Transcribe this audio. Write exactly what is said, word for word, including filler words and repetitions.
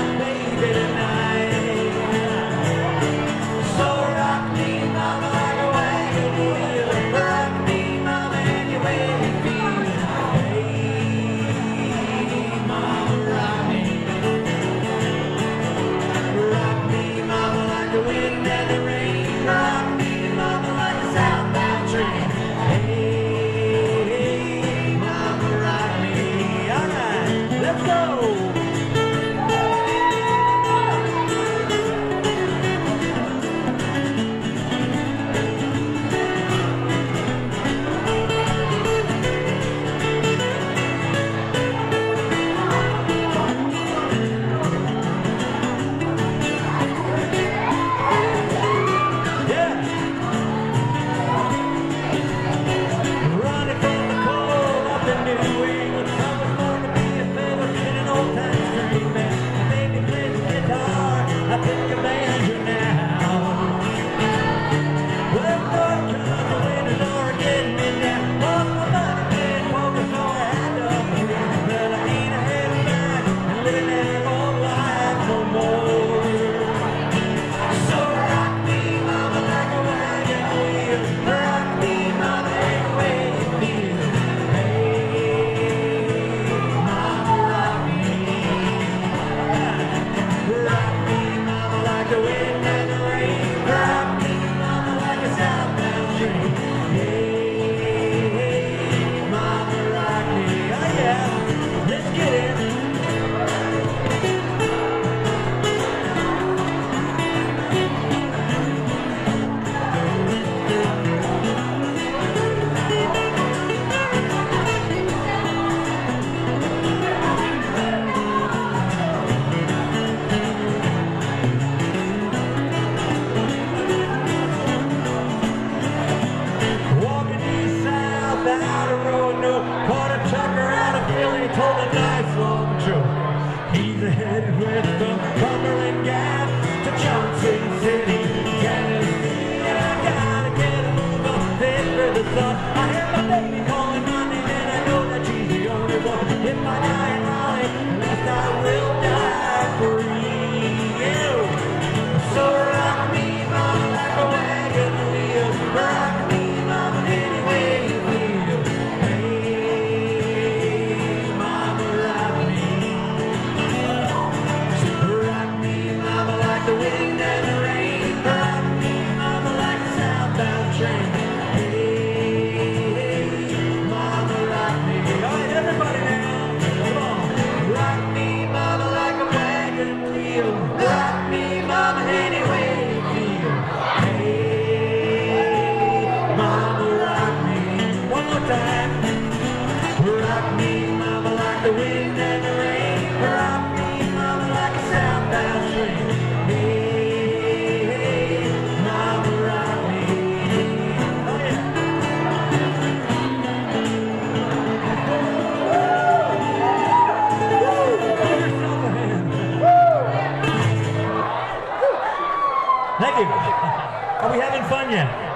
baby tonight. So rock me, mama, like a wagon wheel. Rock me, mama, any way you feel. Hey, mama, rock me. Rock me, mama, like the wind and the rain. Rock me, mama, like a southbound train. Hey, mama, rock me. All right, let's go. Headed west from Cumberland Gap to Johnson City, Tennessee. I gotta get a move on this for the sun. I hear my baby calling my name, and I know that she's the only one. If I die in Raleigh, at least I will die free. So rock me, mama, like a wagon wheel. Rock me, mama, any way you feel. Hey, mama, rock me. The wind and the rain. Rock me, mama, like a southbound train. Hey, mama, rock me. All right, everybody now, come on. Rock me, mama, like a wagon wheel. Rock me, mama, any way you feel. Hey, mama, rock me. One more time. Rock me, mama, like the wind and the rain. Rock me, mama, like a southbound train. Thank you. Are we having fun yet?